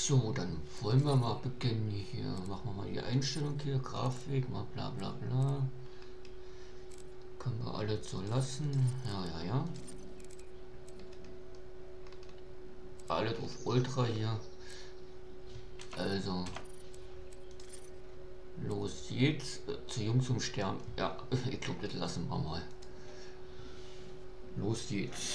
So, dann wollen wir mal beginnen hier. Machen wir mal die Einstellung hier, Grafik, mal bla bla bla. Können wir alle so lassen. Ja. Alle auf Ultra hier. Also. Los geht's. Zu Jung zum Sterben. Ja, ich glaube, das lassen wir mal. Los geht's.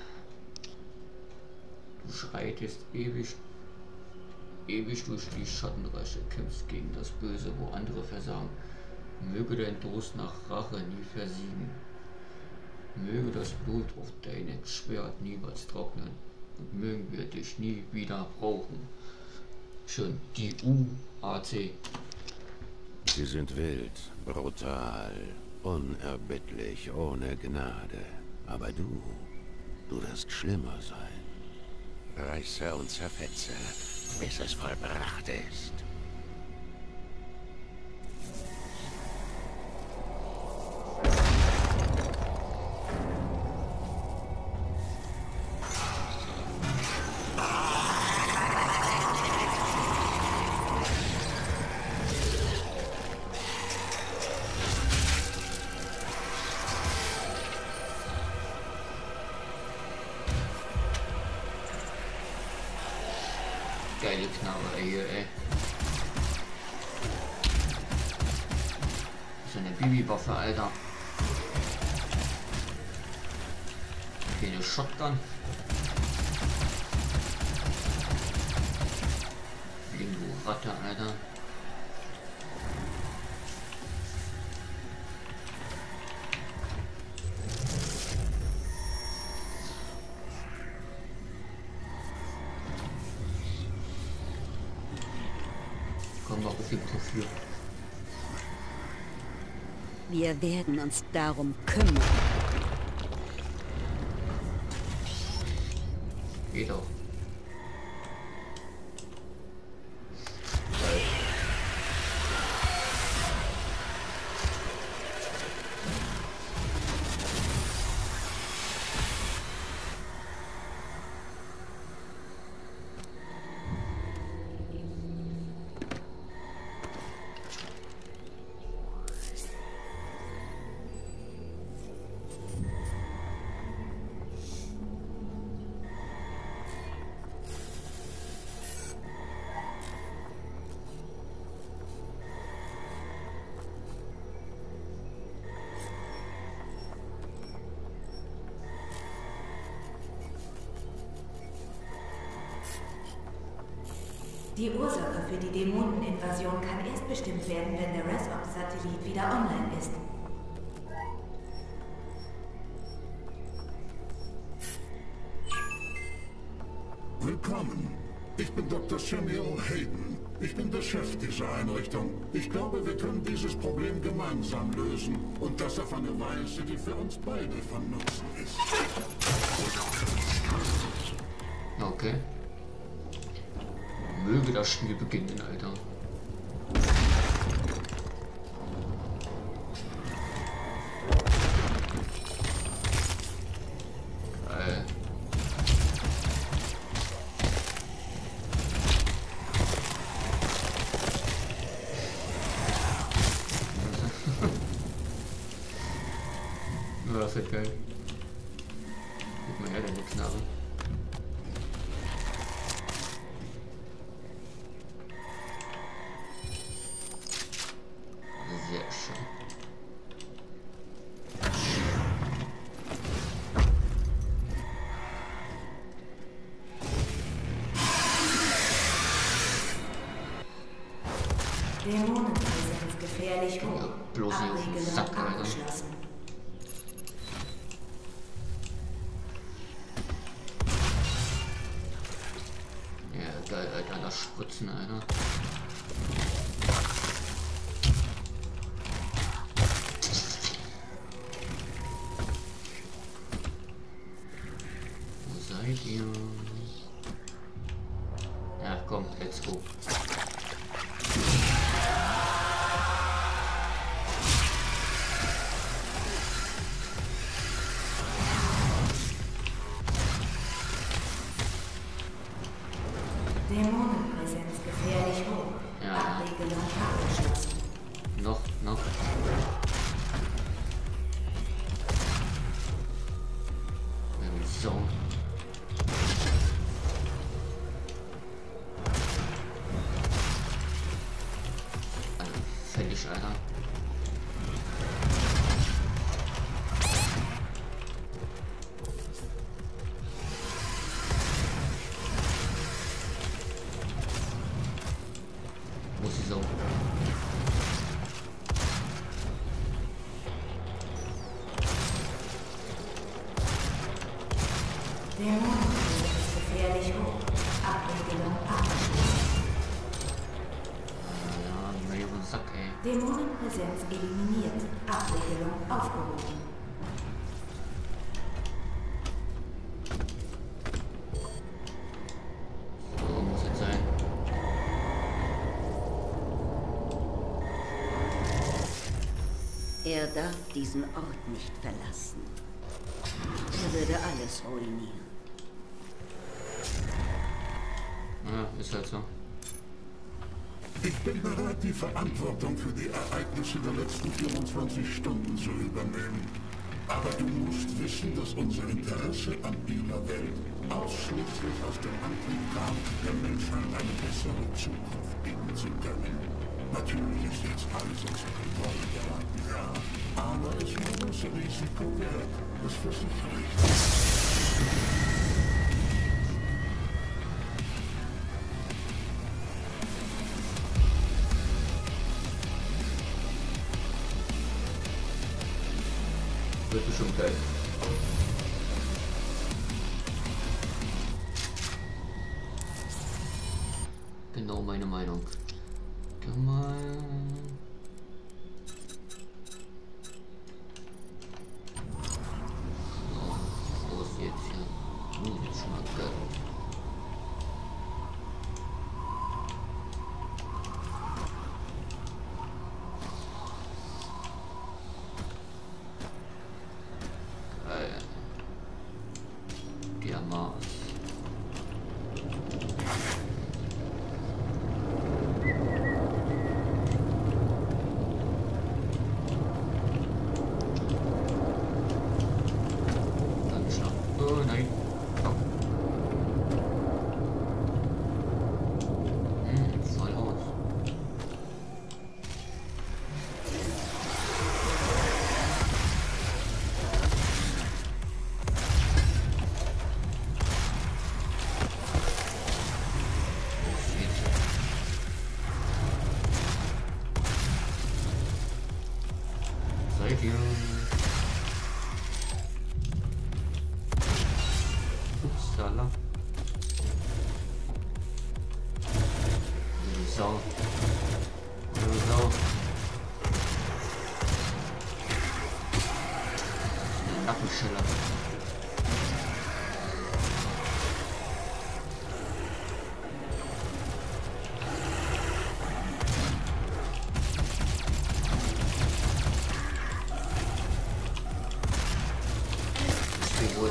Du schreitest ewig durch die Schattenreiche, kämpfst gegen das Böse, wo andere versagen. Möge dein Durst nach Rache nie versiegen. Möge das Blut auf deinem Schwert niemals trocknen. Und mögen wir dich nie wieder brauchen. Schön, die UAC. Sie sind wild, brutal, unerbittlich, ohne Gnade. Aber du wirst schlimmer sein. Reiße und zerfetze, bis es vollbracht ist. Geile Knarre hier, ey. So eine Bibi-Waffe, Alter. Okay, eine Shotgun. Lingo Ratte, Alter. Kommen wir auf dem Profil. Wir werden uns darum kümmern. Geht auch. Die Ursache für die Dämoneninvasion kann erst bestimmt werden, wenn der Resox-Satellit wieder online ist. Willkommen. Ich bin Dr. Samuel Hayden. Ich bin der Chef dieser Einrichtung. Ich glaube, wir können dieses Problem gemeinsam lösen. Und das auf eine Weise, die für uns beide von Nutzen ist. Okay. Möge das Spiel beginnen, Alter. Geil. Ja, das wird geil. Gib mal her, deine Knarre. Sehr schön. Dämonenpräsenz gefährlich hoch. Ja, bloß hier auf den Sack, Alter. Abgeschlossen. Ja, geil, Alter, das Spritzen, Alter. Wo seid ihr? Ja, komm, let's go. Dämonenpräsenz Dämonenpräsenz eliminiert. Abregelung aufgehoben. So muss es sein. Er darf diesen Ort nicht verlassen. Er würde alles ruinieren. Ja, ist halt so. Ich bin bereit, die Verantwortung für die Ereignisse der letzten 24 Stunden zu übernehmen. Aber du musst wissen, dass unser Interesse an ihrer Welt ausschließlich aus dem Antrieb kam, der Menschheit eine bessere Zukunft bieten zu können. Natürlich ist jetzt alles unter Kontrolle geraten, ja. Aber es war das Risiko wert. Das versichere ich. Wird bestimmt geil. Genau meine Meinung. Kann man... So, los jetzt hier. Jetzt schon mal geil. Der Mars. Dann schlafen. Oh nein. Oh. Voll aus. Seid ihr? Upsala. Sau. Sau. Nackenschiller. Wohl.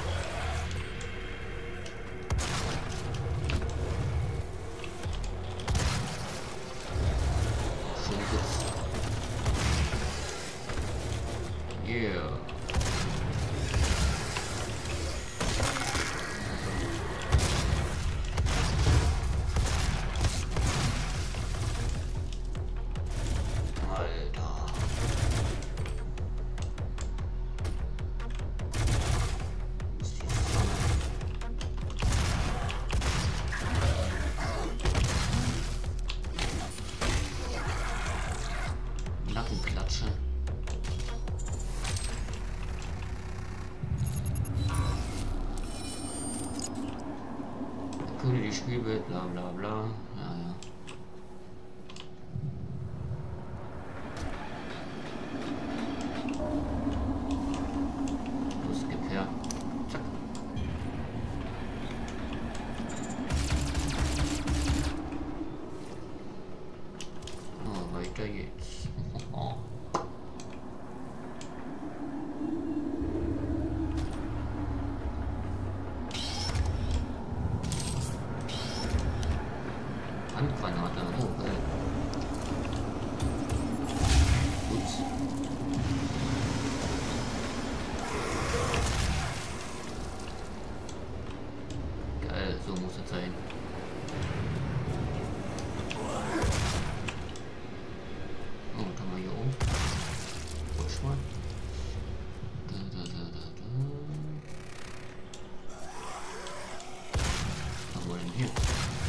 Schön sitzt. Yeah. Nackenklatsche. Erkunde die Spielwelt, bla bla bla. Ja, ja. Los, gib her. Zack. Oh, weiter geht's. Handgranate, oh geil. Ups. Geil, so muss es sein. Oh, kann man hier oben. Rutsch mal. Was haben wir denn hier?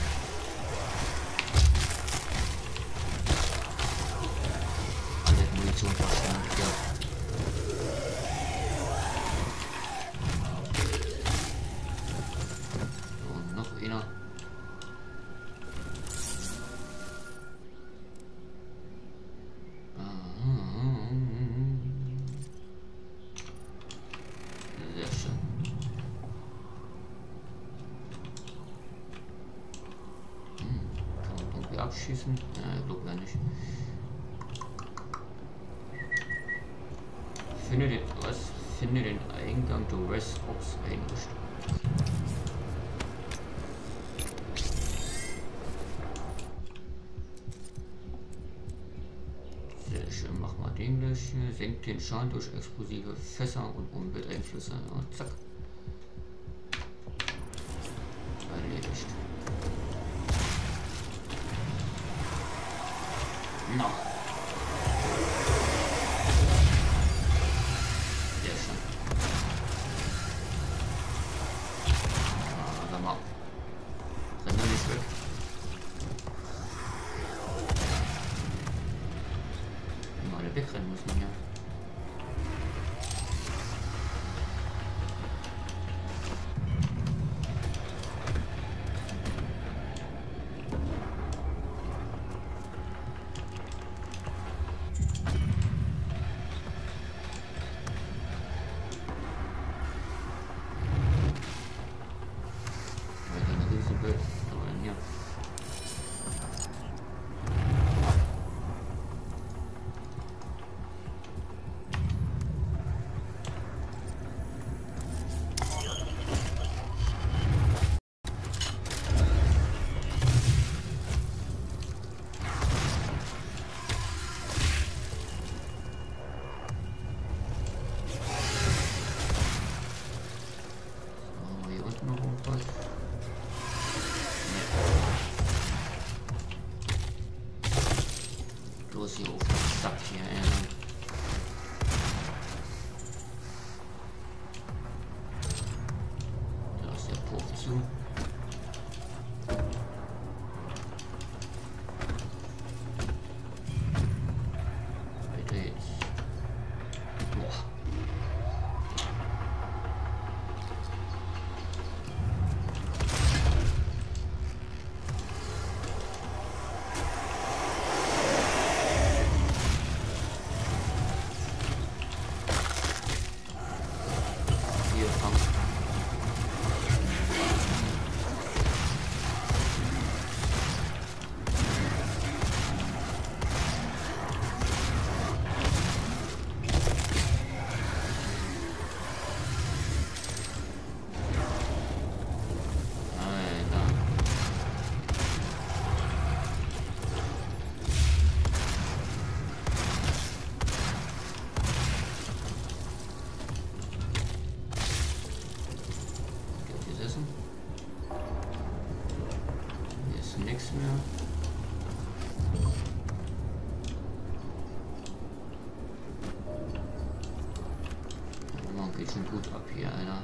Munition verschwendet, ja. So, noch einer. abschießen? Ja, glaube ja nicht. Finde den Eingang der Resops einrichten. Sehr schön, mach mal den gleich hier. Senkt den Schaden durch explosive Fässer und Umwelteinflüsse. Und zack. Erledigt. Noch. Sehr schön. Sag mal. Renn doch nicht weg. Wenn wir alle wegrennen müssen hier. Los hier auf den Sack hier, ey. Da ist der Puff zu. Weiter jetzt. Boah. Nichts mehr. Oh, geht schon gut ab hier, Alter.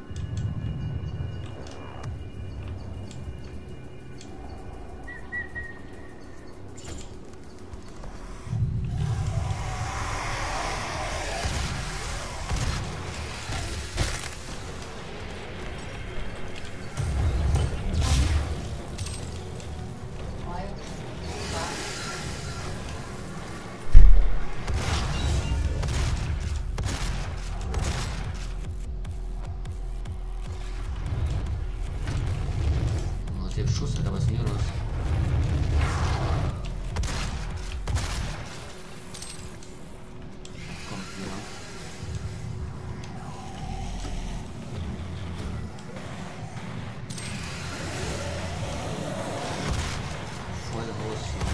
Der Schuss, Alter, was ist denn hier los? Komm, hier lang. Voll raus hier.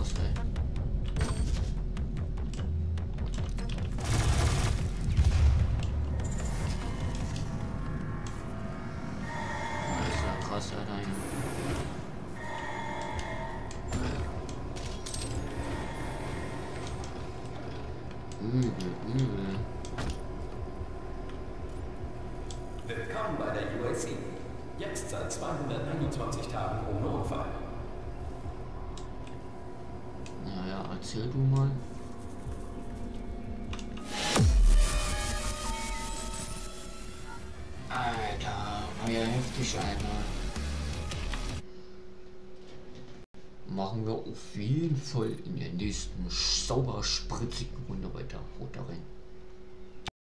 muss sein. Das ist ja krass, Alter. Übel. Willkommen bei der UAC. Jetzt seit 221 Tagen ohne Unfall. Naja, erzähl du mal. Alter, war ja heftig, Alter. Machen wir auf jeden Fall in der nächsten sauber spritzigen Runde weiter. Haut da rein.